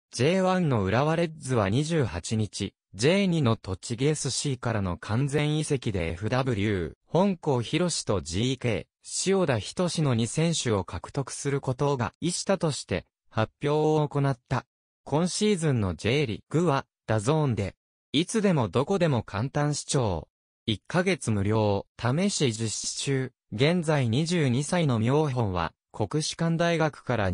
J1 の浦和レッズは28日、J2 の栃木 SC からの完全移籍で FW、本郷博と GK、塩田仁の2選手を獲得することが意したとして発表を行った。今シーズンの J リーグは、ダゾーンで、いつでもどこでも簡単視聴。1ヶ月無料、試し実施中。現在22歳の妙本は、国士舘大学から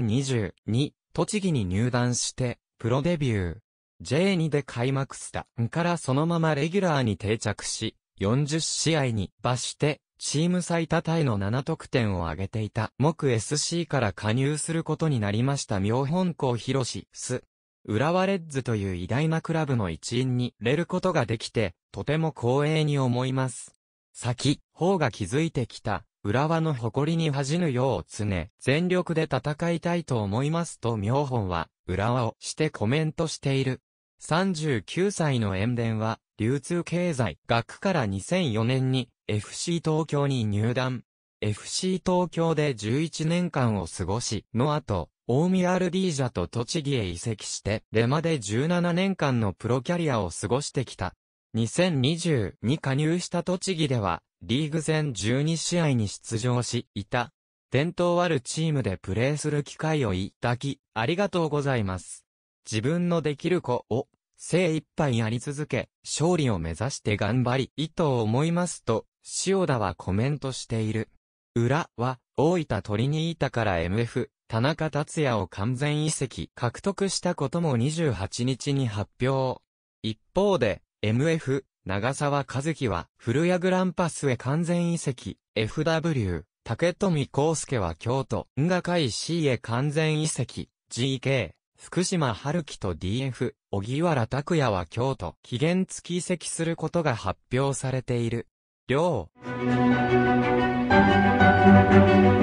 2022、栃木に入団して、プロデビュー。J2 で開幕したからそのままレギュラーに定着し、40試合に罰して、チーム最多タイの7得点を挙げていた木 SC から加入することになりました妙本校博士。浦和レッズという偉大なクラブの一員に入れることができて、とても光栄に思います。方が築いてきた、浦和の誇りに恥じぬよう常、全力で戦いたいと思いますと妙本は、浦和をしてコメントしている。39歳の塩田は、流通経済学から2004年に、FC 東京に入団。FC 東京で11年間を過ごし、の後、大宮アルディージャと栃木へ移籍して、レマで17年間のプロキャリアを過ごしてきた。2020に加入した栃木では、リーグ戦12試合に出場し、いた。伝統あるチームでプレーする機会をいただき、ありがとうございます。自分のできる子を、精一杯やり続け、勝利を目指して頑張り、いいと思いますと、塩田はコメントしている。浦は、大分トリニータから MF、田中達也を完全移籍獲得したことも28日に発表。一方で、MF、長澤和樹は、古谷グランパスへ完全移籍、FW、竹富康介は京都、運河海 C へ完全移籍、GK、福島春樹と DF、荻原拓也は京都、期限付き移籍することが発表されている。